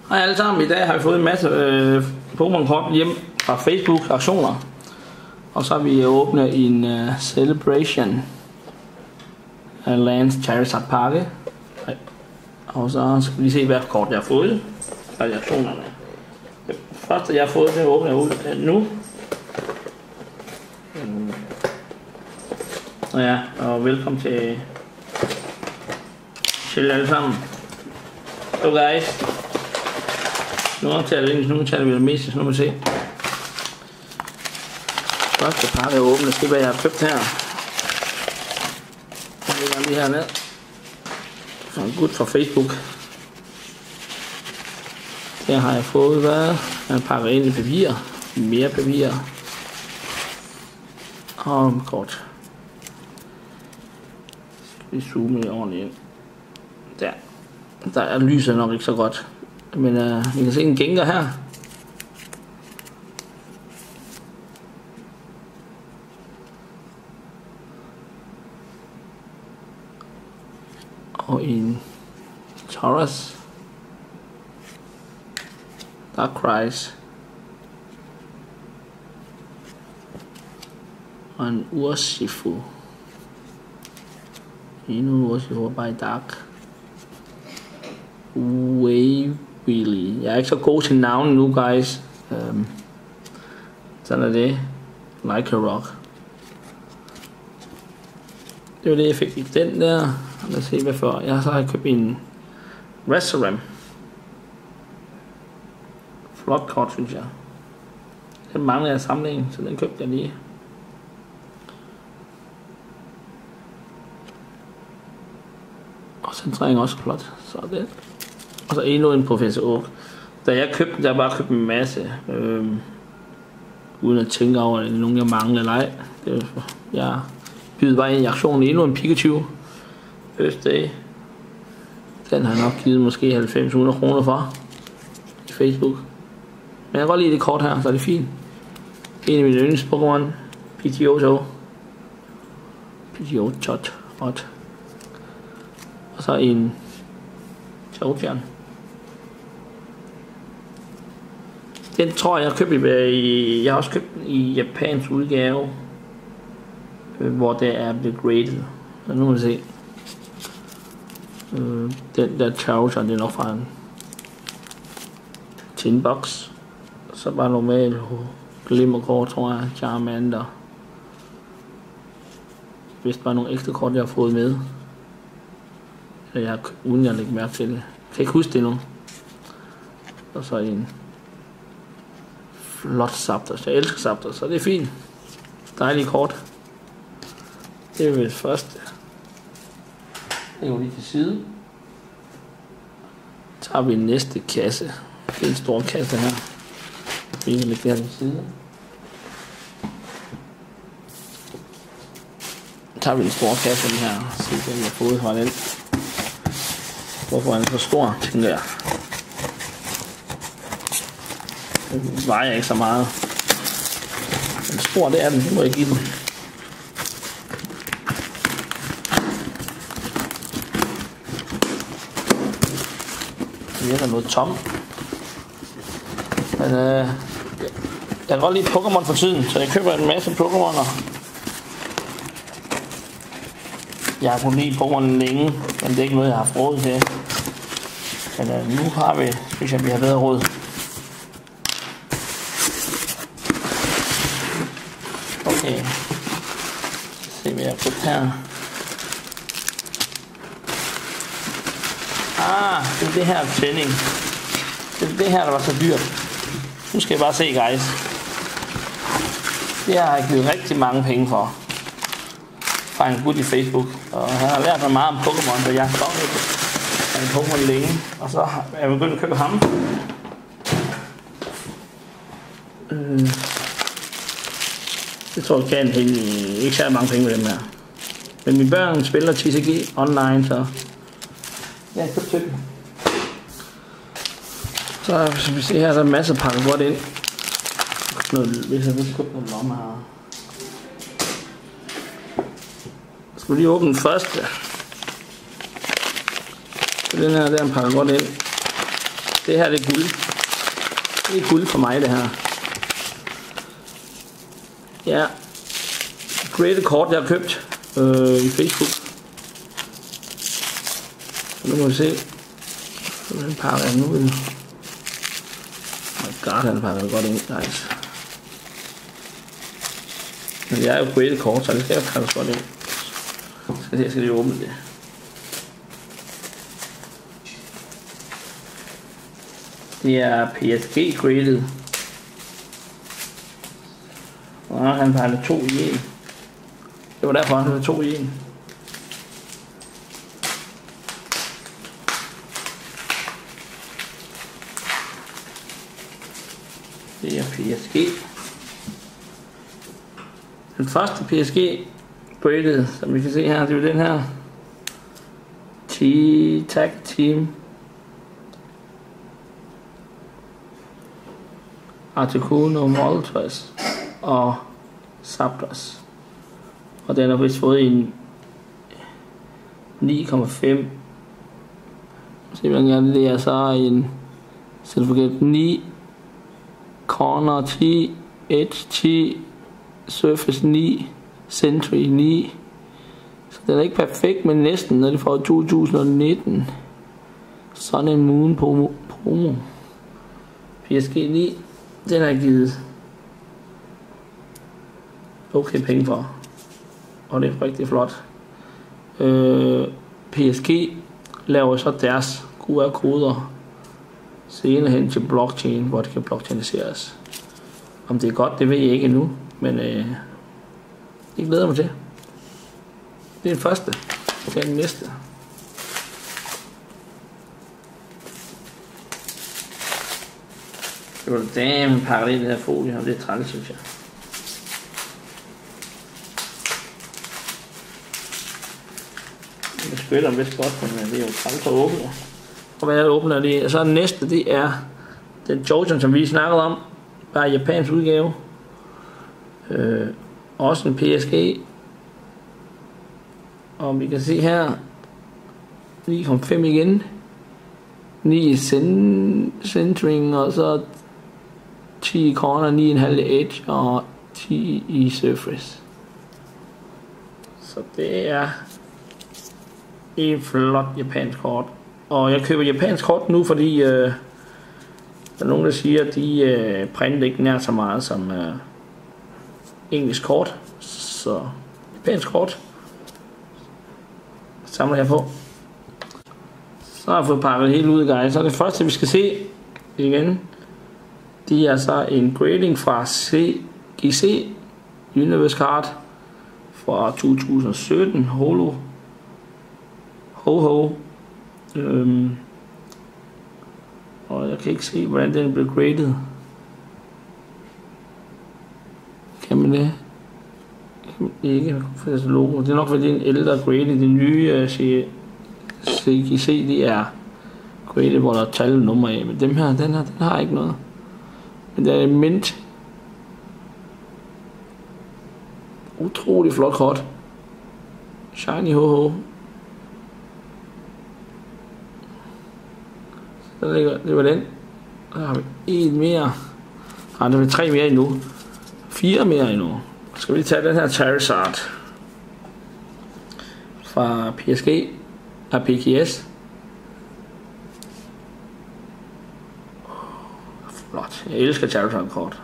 Hej alle sammen, i dag har vi fået en masse Pokémon-kort hjem fra Facebook-aktioner. Og så har vi åbnet en Celebration af Lance Charizard pakke. Og så skal vi lige se, hvad kort jeg har fået fra aktionerne. Det første jeg har fået, det åbner jeg ud nu. Ja, og velkommen til alle sammen. So guys. Nu taler vi det meste, så nu må vi se. Første pakke er åbnet. Det er, hvad jeg har købt her. Jeg lægger lige herned. Så en gut fra Facebook. Der har jeg fået, hvad? Jeg pakker ind i papir. Mere papir. Og kort. Vi zoomer det ordentligt ind. Der er lyset nok ikke så godt. Men vi kan se en Gengar her. Og en Taurus. Darkrai. Og en Urshifu. Endnu en Urshifu bare i dark. Wavely. Jeg er ikke så god til navnet nu, guys. Sådan er det. Like a rock. Det var det, jeg fik i den der. Lad os se, hvad for. Så har jeg købt en Reshiram. Flot kort, synes jeg. Den mangler jeg samlingen, så den købte jeg lige. Og centrering også flot. Så det. Og så endnu en Professor Oak. Da jeg købte den, jeg bare købt en masse. Uden at tænke over, at nogen jeg mangler eller ej. Jeg byder bare ind i aktionen endnu en Pikachu. First Day. Den har jeg nok givet måske 90-100 kroner for. I Facebook. Men jeg kan godt lide det kort her, så er det fint. En af mine yndlings Pokémon. Pidgeotto. Pidgeotto. Og så en Chaotian. Den tror jeg købte i... Jeg har også købt den i japansk udgave. Hvor det er blevet graded. Så nu må vi se. Den der Chaotian, det er nok fra en tin box. Så bare normalt glimmerkort, tror jeg. Charmander. Hvis bare nogle ekstra kort, jeg har fået med. Uden jeg lægger mærke til det. Jeg kan ikke huske det nu. Og så en flot Zapdos. Jeg elsker Zapdos, så det er fint. Dejlige kort. Det er vel første. Det er jo lige til side. Så tager vi næste kasse. Det er en stor kasse her. Vi kan lægge det her til side. Så tager vi en stor kasse lige her. Se hvad jeg har fået fra den. Hvorfor er den så stor, tænker jeg. Den vejer ikke så meget. Men stor, det er den. Det må jeg give den. Det er der noget tom. Men jeg kan godt lide Pokémon for tiden, så jeg køber en masse Pokémoner. Jeg har kunnet lide Pokémon længe, men det er ikke noget, jeg har haft råd til. Men nu har vi, synes jeg, vi har bedre råd. Okay. Se, hvad jeg har købt her. Det er det her tænding. Det er det her, der var så dyrt. Nu skal jeg bare se, guys. Det her har jeg givet rigtig mange penge for. Fra en gut i Facebook. Og han har lært mig meget om Pokémon, så jeg har stoppet en Pokémon længe. Og så er jeg begyndt at købe ham. Det tror jeg kan ikke så mange penge med dem her. Men mine børn spiller TCG online, så jeg har købt til dem. Så hvis vi ser her, der er masser af pakker godt ind. Hvis jeg vil købe nogle lommer her. Skal vi lige åbne den første. Den her, der pakker godt ind. Det her det er guld. Det er guld for mig, det her. Ja. Graded kort, jeg har købt i Facebook. Så nu må vi se. Den pakker jeg nu. Oh my god, den pakker jeg godt ind. Nice. Men jeg er jo graded kort, så det skal jeg pakke godt ind. Jeg skal lige åbne det. Det er PSG graded. Og han pakker 2 i 1. Det var derfor, han havde 2 i 1. Det er PSG. Den første PSG graded, som vi kan se her, det er den her. Tag Team. Articuno, Moltres og Zapdos. Og den har vist fået en 9,5. Det er så en Silvergate 9, Corner 10, Edge 10, Surface 9, Sentry 9. Så den er ikke perfekt, men næsten, når de får 2019. Sun and Moon promo. PSG 9. Den er givet okay penge for. Og det er rigtig flot. PSG laver så deres QR-koder senere hen til blockchain, hvor det kan blockchainiseres. Om det er godt, det ved jeg ikke endnu, men det glæder mig til. Det er den første. Det er den næste. Det var damn pakket ind i den her folie, og det er træls, synes jeg. Det spiller vist godt, men det er jo træls at åbne. Og hvad jeg åbner det, og så den næste, det er den Jojon, som vi snakkede om. Bare japansk udgave. Også en PSG. Og vi kan se her 9,5 igen. 9 centering, og så 10 i corner, 9,5 edge og 10 i surface. Så det er et flot japansk kort. Og jeg køber japansk kort nu, fordi der er nogen, der siger, at de printer ikke nær så meget som engelsk kort. Så japansk kort samler jeg på. Så har jeg fået pakket helt ud, guys. Så det første, vi skal se igen, det er så en grading fra CGC Universe Card fra 2017. Holo. Og jeg kan ikke se, hvordan den blev graded. Kan man det? Ikke, for det logo. Det er nok fordi en ældre grading. Det nye CGC, det er graded, hvor der er tal og nummer af. Men dem her, den har ikke noget. Men det er en mint. Utrolig flot kort. Shiny ho. Det var den. Der har vi en mere. Der er 3 mere endnu. 4 mere endnu. Så skal vi tage den her Charizard fra PSG af PKS. Flot. Jeg elsker Charizard kort.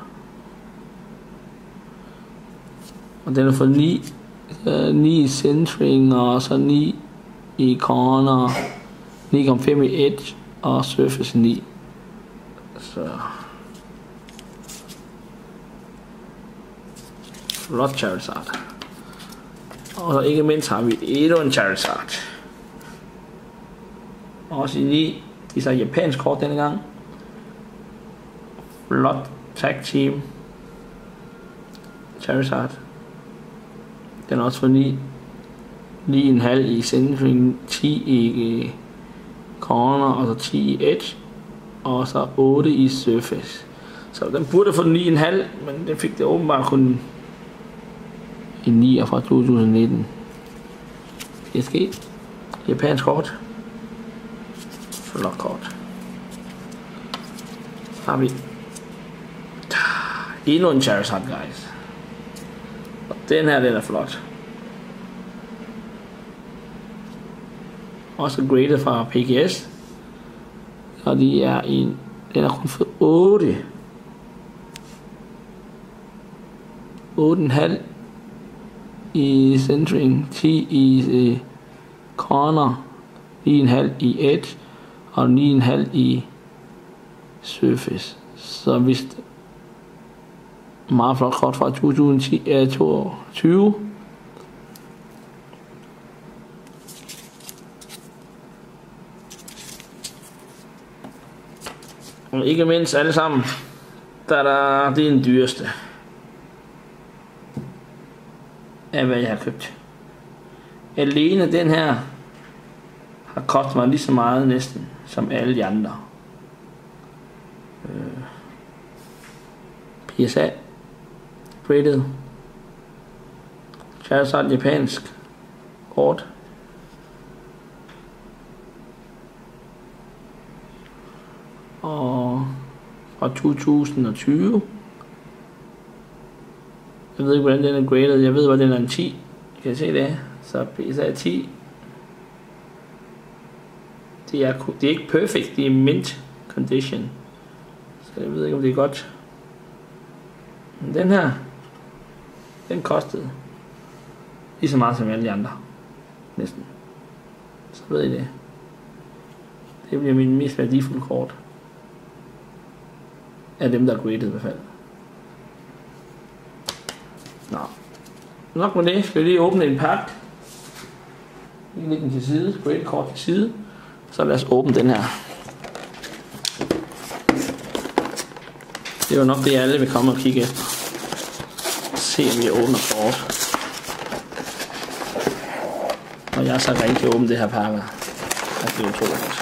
Og den er for 9 i centering, og så 9 i corner, 9,5 i edge og surface 9. Så flot Charizard. Og så ikke mindst har vi endnu en Charizard. Også i 9. De er så japansk kort denne gang. Flot Tag Team Charizard. Den er også for 9. 9,5 i centering, 10 i corner, og så 10 i edge, og så 8 i surface. Så den burde få 9,5, men den fik det åbenbart kun en 9 fra 2019. PSG. Japansk kort. Flot kort. har vi endnu en Charizard, guys. Og den her, den er flot. Også graded fra PGS. Og de er den er kun fået 8. 8,5 i centering, 10 i corner, 9,5 i edge og 9,5 i surface. Så hvis meget flot kort fra 2022. Og ikke mindst alle sammen, det er den dyreste af hvad jeg har købt. Alene den her har kostet mig lige så meget næsten som alle de andre. PSA graded Charizard japansk kort. Og fra 2020. Jeg ved ikke hvordan den er graded. Jeg ved hvad den er en 10. Kan I se det? Så PSA 10. Det er ikke perfect. Det er mint condition. Så jeg ved ikke om det er godt. Men den her, den kostede lige så meget som alle de andre. Næsten. Så ved I det. Det bliver min mest værdifulde kort. Af dem der er graded i hvert fald. Nå. Nok med det. Skal vi lige åbne en pakke. Lige lægge den til side. Graded kort til side. Så lad os åbne den her. Det er jo nok det alle vil komme og kigge efter. Se om vi åbner kort. Og jeg er så rigtig til at åbne det her pakker. Det er utroligt.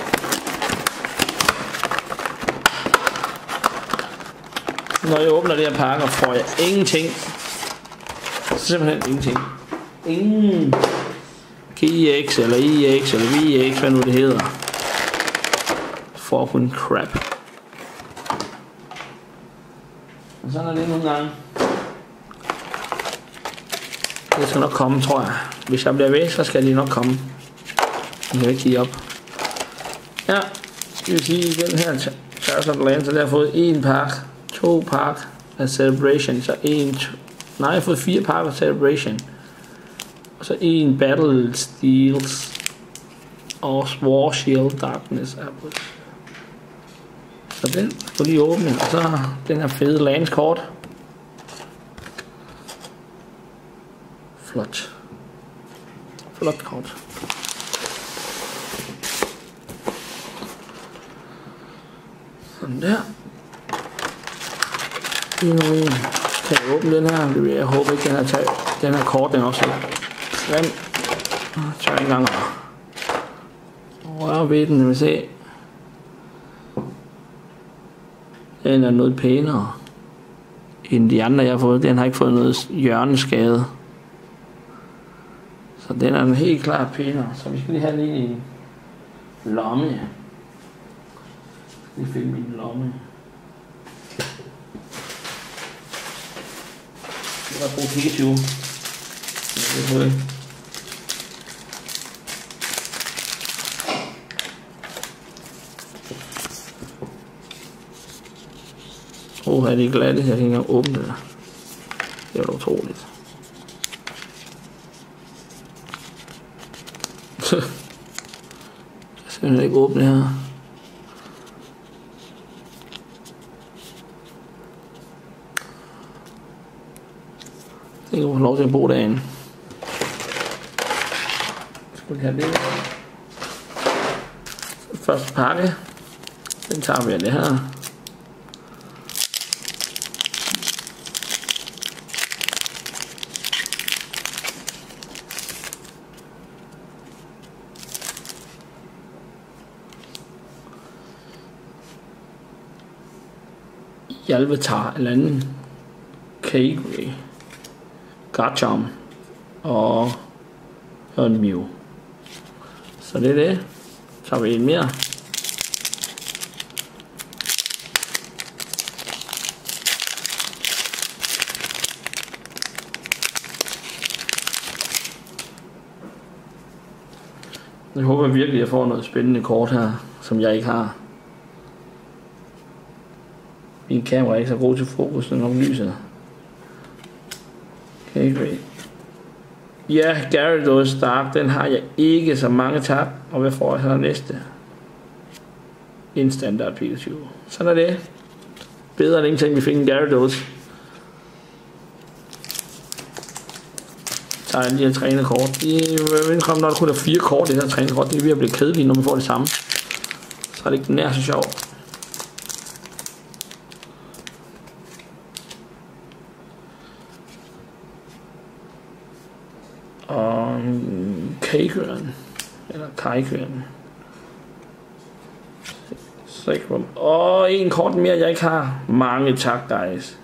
Når jeg åbner det her pakker, får jeg ingenting. Simpelthen ingenting. Ingen GX eller EX eller VX, hvad nu det hedder. For kun crap. Og sådan er det nogle gange. Det skal nok komme, tror jeg. Hvis jeg bliver ved, så skal de nok komme. Jeg kan ikke give op. Ja, det vil sige, den her Charizard Land, så der har fået en pakke, 2 pakker af Celebration, så nej, jeg har fået 4 pakker af Celebration. Og så en Battle Steels og War Shield Darkness Apples. Så den skal lige åbne, og så den her fede Lands kort. Flot. Flot kort. Sådan der. Nu kan jeg åbne den her. Jeg håber ikke, den her kort, den er også grim. Jeg tør ikke engang røre ved den, jeg vil se. Den er noget pænere end de andre, jeg har fået. Den har ikke fået noget hjørneskade. Så den er helt klart pænere. Så vi skal lige have den ind i en lomme. Jeg skal lige finde min lomme. Jeg kan bruge Pikachu. Er det glatte? Jeg kan ikke engang åbne det. Det er utroligt. Jeg kan simpelthen ikke åbne det her. Jeg kan få lov til at bruge derinde. Skal vi have det? Første pakke. Den tager vi af det her. Alvatar eller anden Kagri, Garchomp og en Mew. Så det er det. Så har vi en mere. Jeg håber virkelig, at jeg får noget spændende kort her, som jeg ikke har. Min kamera er ikke så god til fokus, når den lyser. Okay. Ja, Gyarados Stark, den har jeg ikke, så mange tak. Og hvad får jeg så næste? En standard Pikachu. Sådan er det. Bedre end ingenting, vi fik en Gyarados. Så er lige en trænerkort. Når der kun er 4 kort i det her trænerkort, det er ved at blive kedeligt, når man får det samme. Så er det ikke nær så sjovt. Og Kaikøren. Eller Kaikøren. Og en kort mere, jeg ikke har. Mange tak, guys.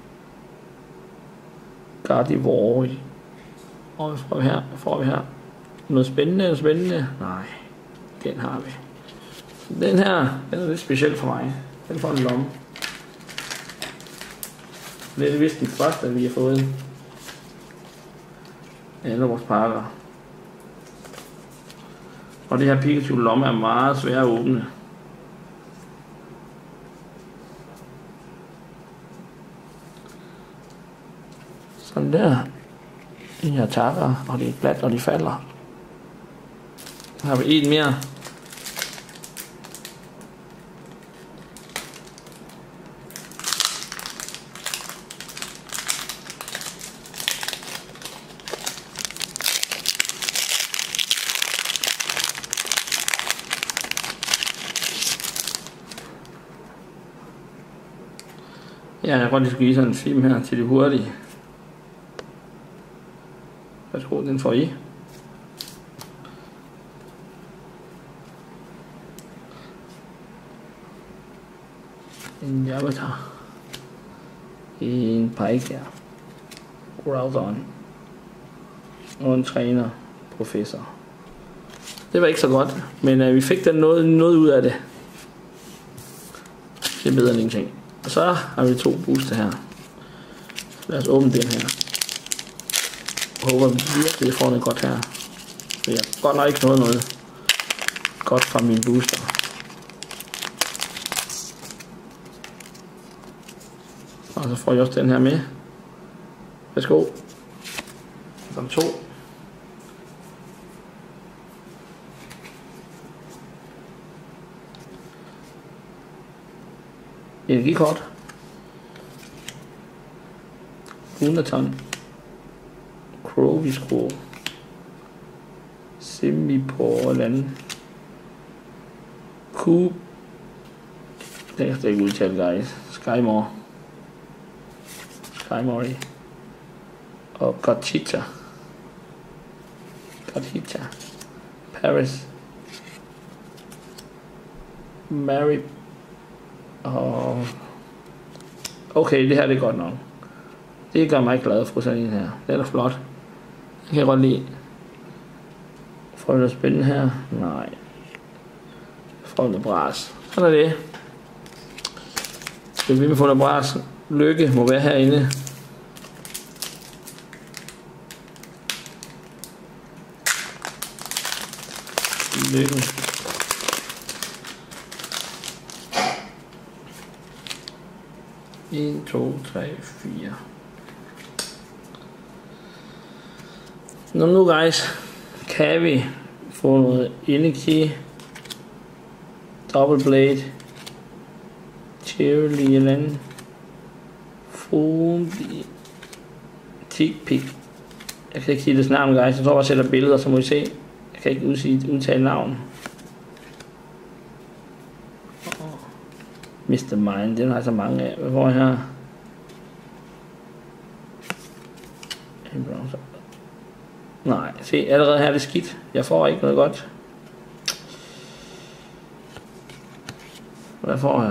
Gardevoir. Og hvad får vi her? Noget spændende? Nej, den har vi. Den her, den er lidt speciel for mig. Den får en lomme. Det er vist den første, vi har fået. Alle vores pakker. Og det her Pikachu lomme er meget svært at åbne. Sådan der. De her takker, og det er glat, og de falder. Så har vi en mere. Ja, jeg kan godt lige give sådan en film her til det hurtige. Værsgo, den får I. En Javatar. En Pike. Groudon. Og en træner. Professor. Det var ikke så godt, men vi fik da noget ud af det. Det er bedre end ingenting. Og så har vi 2 booster her. Lad os åbne den her. Jeg håber virkelig, at jeg får noget godt her. For jeg har godt nok ikke noget godt fra min booster. Og så får jeg også den her med. Værsgo. Som 2. Energikort. Lunaton. Crovisco. Simipour eller andet. Cube. Det kan jeg ikke udtale, guys. Skymore. Og Gothita. Paris. Mary. Og okay, det her det er godt nok. Det gør mig glad for sådan en her. Det er da flot. Det kan jeg godt lide. Får vi noget spændende her? Nej. Får vi noget bras. Sådan er det. Det vil vi få noget bras. Lykke må være herinde. Lykke. En, 2, 3, 4. Nu guys, kan vi få noget energi, double blade, cherry eller andet, fumbi, tick-pick. Jeg kan ikke sige det navn, guys. Jeg tror bare, jeg sætter billeder, så må I se. Jeg kan ikke udtale navn. Mr. Mine, den har jeg så mange af. Hvad får jeg her? Nej, se, allerede her er det skidt. Jeg får ikke noget godt. Hvad får jeg?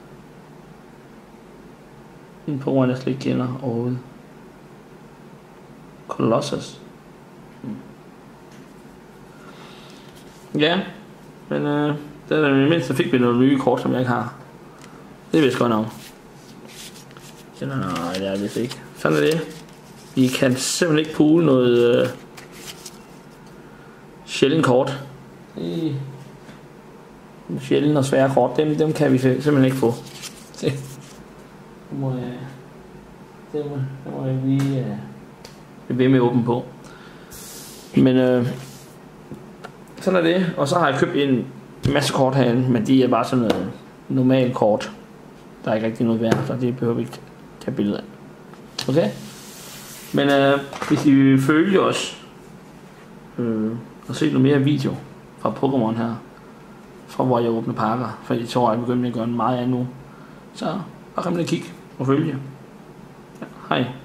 En Pokémon, jeg slet ikke kender overhovedet. Colossus. Ja, men det er det mindste, fik vi noget nye kort, som jeg ikke har. Det er vist godt nok. Nej, det er vist ikke. Sådan er det. Vi kan simpelthen ikke poole noget sjældent kort. Det er sjældent og svære kort. Dem kan vi simpelthen ikke få. Se. Det må jeg lige blive ved med åben på. Men sådan er det. Og så har jeg købt en masse kort herinde, men de er bare sådan noget normalt kort. Der er ikke rigtig noget værd, så det behøver vi ikke tage billeder af. Okay? Men hvis I vil følge os og se noget mere video fra Pokémon her, fra hvor jeg åbner pakker, for jeg tror, jeg begynder at gøre meget af nu, så bare kom ned og kig og følge. Ja, hej.